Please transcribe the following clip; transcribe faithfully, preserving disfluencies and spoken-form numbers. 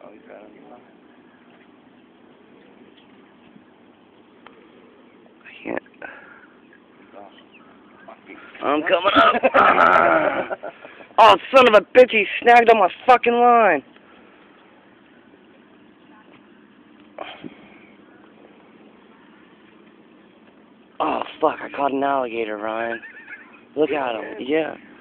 Oh, he's got him. I can't. I'm coming up. Oh, son of a bitch, he snagged on my fucking line. Oh, fuck, I caught an alligator, Ryan. Look at him. Yeah.